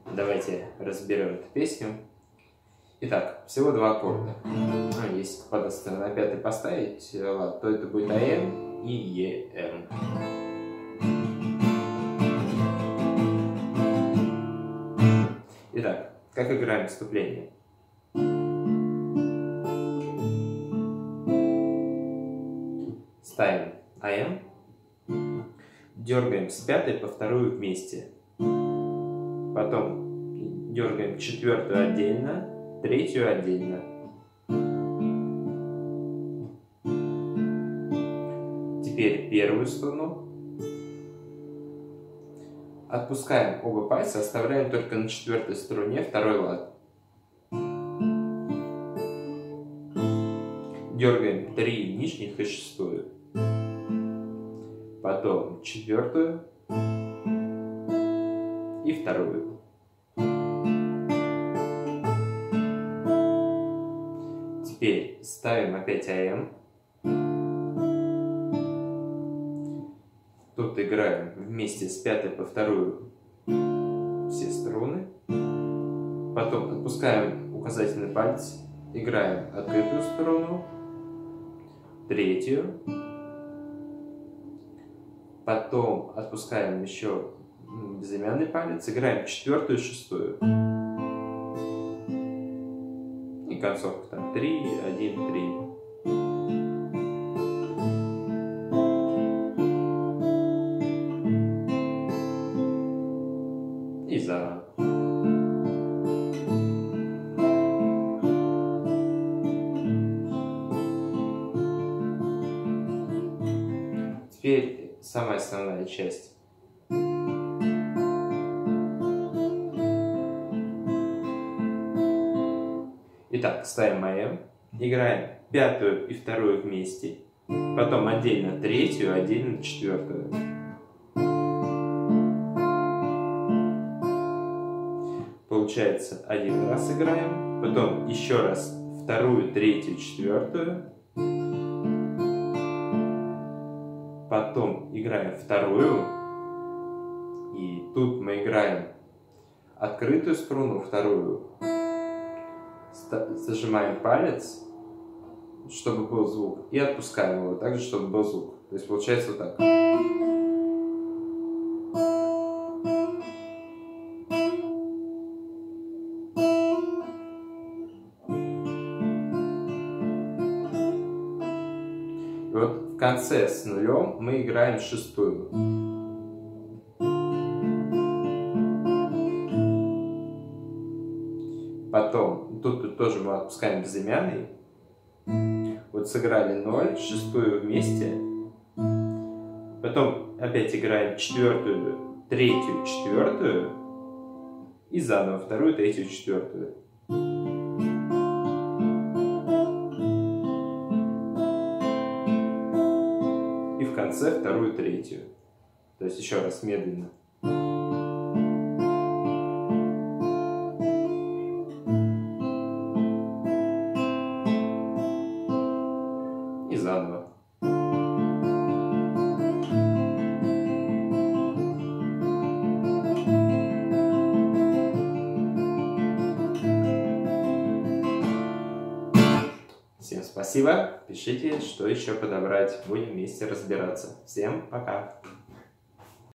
Давайте разберем эту песню. Итак, всего два аккорда. Если подастся на пятый поставить лад, то это будет АМ и ЕМ. Итак, как играем вступление? Ставим АМ, дергаем с пятой по вторую вместе. Потом дергаем четвертую отдельно, третью отдельно. Теперь первую струну. Отпускаем оба пальца, оставляем только на четвертой струне второй лад. Дергаем 3 нижних и шестую. Потом четвертую и вторую. Теперь ставим опять АМ. Тут играем вместе с пятой по вторую все струны. Потом отпускаем указательный палец, играем открытую струну, третью. Потом отпускаем еще безымянный палец, играем четвертую и шестую. И концовка там 3, 1, 3. И заново. Теперь самая основная часть. Итак, ставим АМ, играем пятую и вторую вместе, потом отдельно третью, отдельно четвертую. Получается, один раз играем, потом еще раз вторую, третью, четвертую. Потом играем вторую, и тут мы играем открытую струну, вторую, зажимаем палец, чтобы был звук, и отпускаем его также, чтобы был звук. То есть получается вот так. И вот в конце с нулем мы играем шестую. Потом, тут тоже мы отпускаем безымянный. Вот сыграли 0, шестую вместе. Потом опять играем четвертую, третью, четвертую. И заново вторую, третью, четвертую. И в конце вторую, третью. То есть еще раз медленно. И заново. Всем спасибо. Пишите, что еще подобрать. Будем вместе разбираться. Всем пока.